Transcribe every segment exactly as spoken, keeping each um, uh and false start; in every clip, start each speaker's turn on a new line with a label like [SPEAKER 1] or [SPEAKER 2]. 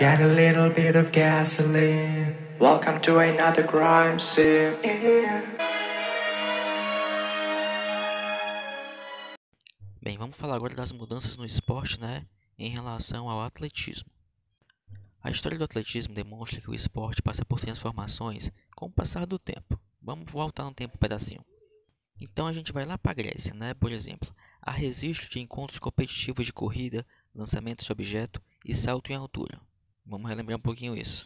[SPEAKER 1] Get a little bit of gasoline. Welcome to another crime scene.
[SPEAKER 2] Bem, vamos falar agora das mudanças no esporte, né, em relação ao atletismo. A história do atletismo demonstra que o esporte passa por transformações com o passar do tempo. Vamos voltar no tempo um pedacinho. Então a gente vai lá para a Grécia, né? Por exemplo, há registro de encontros competitivos de corrida, lançamento de objeto e salto em altura. Vamos relembrar um pouquinho isso.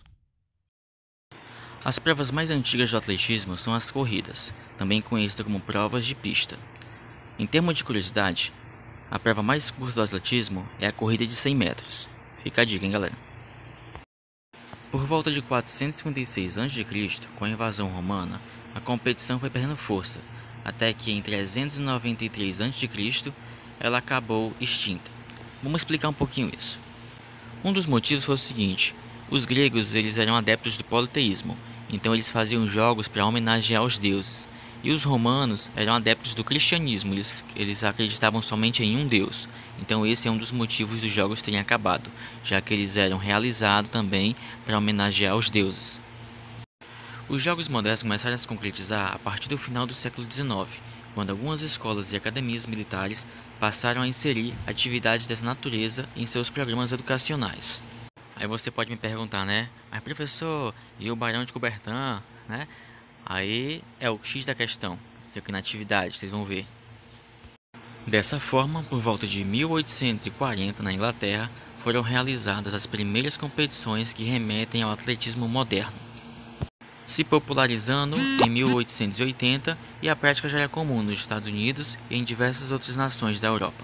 [SPEAKER 2] As provas mais antigas do atletismo são as corridas, também conhecidas como provas de pista. Em termos de curiosidade, a prova mais curta do atletismo é a corrida de cem metros. Fica a dica, hein, galera? Por volta de quatrocentos e cinquenta e seis antes de Cristo, com a invasão romana, a competição foi perdendo força, até que em trezentos e noventa e três antes de Cristo ela acabou extinta. Vamos explicar um pouquinho isso. Um dos motivos foi o seguinte: os gregos eles eram adeptos do politeísmo, então eles faziam jogos para homenagear os deuses, e os romanos eram adeptos do cristianismo, eles, eles acreditavam somente em um deus, então esse é um dos motivos dos jogos terem acabado, já que eles eram realizados também para homenagear os deuses. Os jogos modernos começaram a se concretizar a partir do final do século dezenove, quando algumas escolas e academias militares passaram a inserir atividades dessa natureza em seus programas educacionais. Aí você pode me perguntar, né? Mas professor, e o Barão de Coubertin, né? Aí é o X da questão, fica na atividade, vocês vão ver. Dessa forma, por volta de mil oitocentos e quarenta na Inglaterra, foram realizadas as primeiras competições que remetem ao atletismo moderno, se popularizando em mil oitocentos e oitenta, e a prática já era comum nos Estados Unidos e em diversas outras nações da Europa.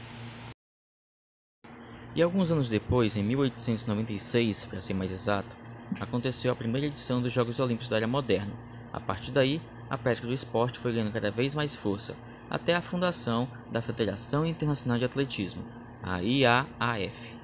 [SPEAKER 2] E alguns anos depois, em mil oitocentos e noventa e seis, para ser mais exato, aconteceu a primeira edição dos Jogos Olímpicos da Era Moderna. A partir daí, a prática do esporte foi ganhando cada vez mais força, até a fundação da Federação Internacional de Atletismo, a I A A F.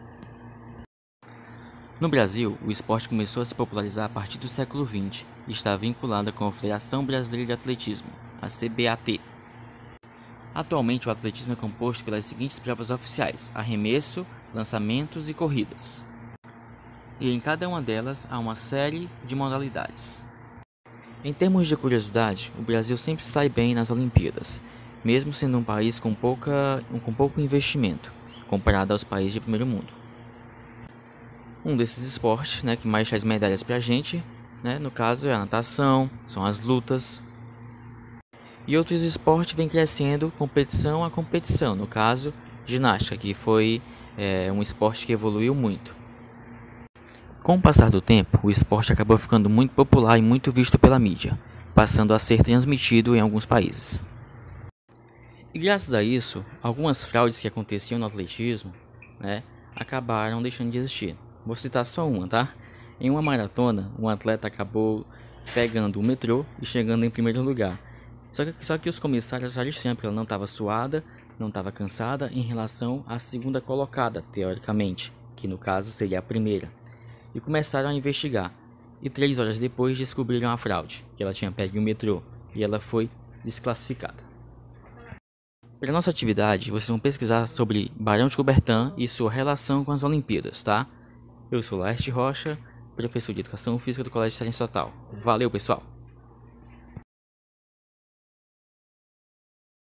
[SPEAKER 2] No Brasil, o esporte começou a se popularizar a partir do século vinte e está vinculado com a Federação Brasileira de Atletismo, a C B A T. Atualmente, o atletismo é composto pelas seguintes provas oficiais: arremesso, lançamentos e corridas. E em cada uma delas há uma série de modalidades. Em termos de curiosidade, o Brasil sempre sai bem nas Olimpíadas, mesmo sendo um país com, pouca, com pouco investimento, comparado aos países de primeiro mundo. Um desses esportes, né, que mais traz medalhas pra gente, né, no caso é a natação, são as lutas. E outros esportes vêm crescendo competição a competição, no caso, ginástica, que foi é, um esporte que evoluiu muito. Com o passar do tempo, o esporte acabou ficando muito popular e muito visto pela mídia, passando a ser transmitido em alguns países. E graças a isso, algumas fraudes que aconteciam no atletismo, né, acabaram deixando de existir. Vou citar só uma, tá? Em uma maratona, um atleta acabou pegando o metrô e chegando em primeiro lugar. Só que, só que os comissários acharam estranho, porque ela não estava suada, não estava cansada em relação à segunda colocada, teoricamente, que no caso seria a primeira. E começaram a investigar. E três horas depois descobriram a fraude, que ela tinha pego o metrô e ela foi desclassificada. Para nossa atividade, vocês vão pesquisar sobre Barão de Coubertin e sua relação com as Olimpíadas, tá? Eu sou Laerte Rocha, professor de Educação Física do Colégio Excelência Total. Valeu, pessoal!